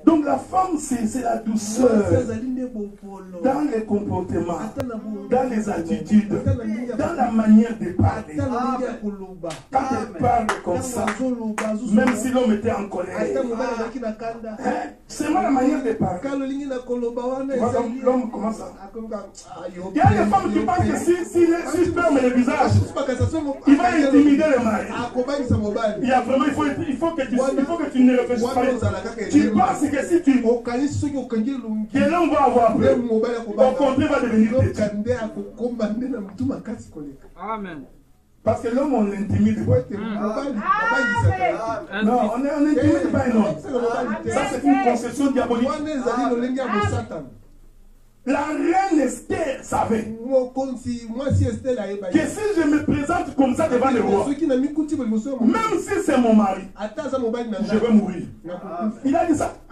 Donc la femme, c'est la douceur dans les comportements, dans les attitudes, dans la manière de parler. Quand elle parle comme ça, même si l'homme était en colère, c'est la manière de parler. L'homme commence à... Il y a des femmes qui pensent que si je ferme le visage, il va intimider le mari. Il y a vraiment, il faut que tu ne réfléchisses pas. Tu penses que si tu... que l'homme va avoir peur, au contraire va devenir têtu. Amen. Parce que l'homme, on l'intimide. Non, on n'intimide pas un homme. Ça, c'est une conception diabolique. La reine Esther savait que si je me présente comme ça devant le roi, même si c'est mon mari, je vais mourir. Il a dit ça.